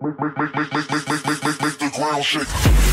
Make the ground shake.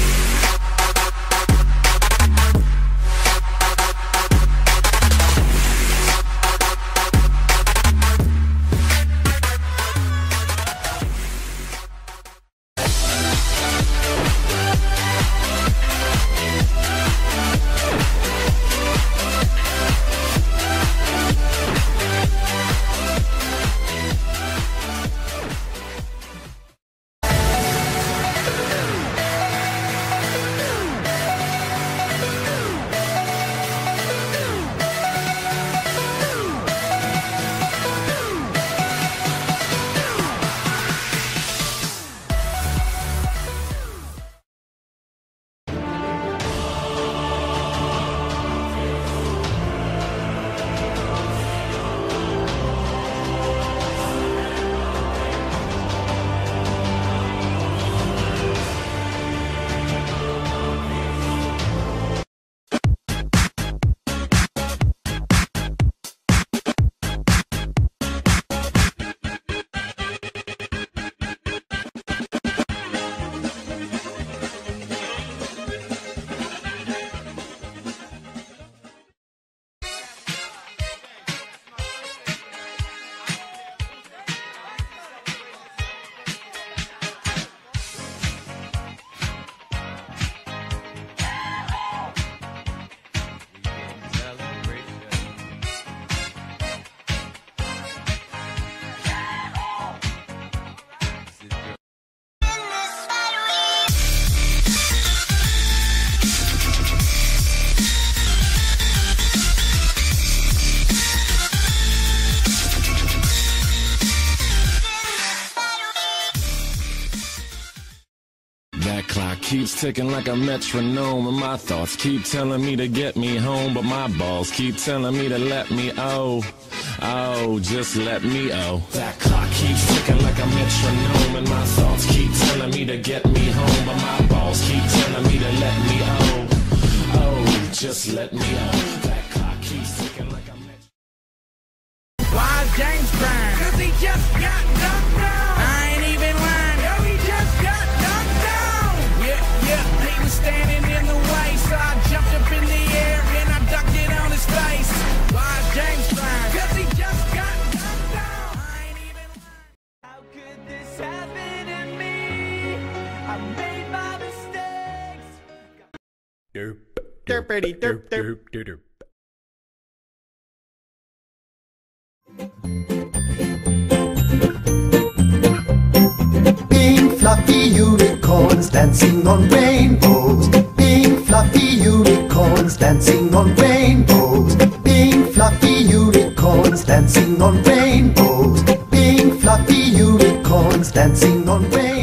That clock keeps ticking like a metronome, and my thoughts keep telling me to get me home, but my balls keep telling me to let me just let me That clock keeps ticking like a metronome, and my thoughts keep telling me to get me home, but my balls keep telling me to let me just let me That clock keeps ticking like a metronome. Why is James crying? 'Cause he just got knocked down. I ain't even lying, yo, he just got knocked down. Yeah, he was standing in the way, so I jumped up in the air and I ducked it on his face. Why is James crying? 'Cause he just got knocked down. I ain't even lying. How could this happen to me? I made my mistakes. Derpity derp derp derp. Pink fluffy unicorns dancing on rainbows. Pink fluffy unicorns dancing on rainbows. Pink fluffy unicorns dancing on rainbows. Pink fluffy unicorns dancing on rainbows.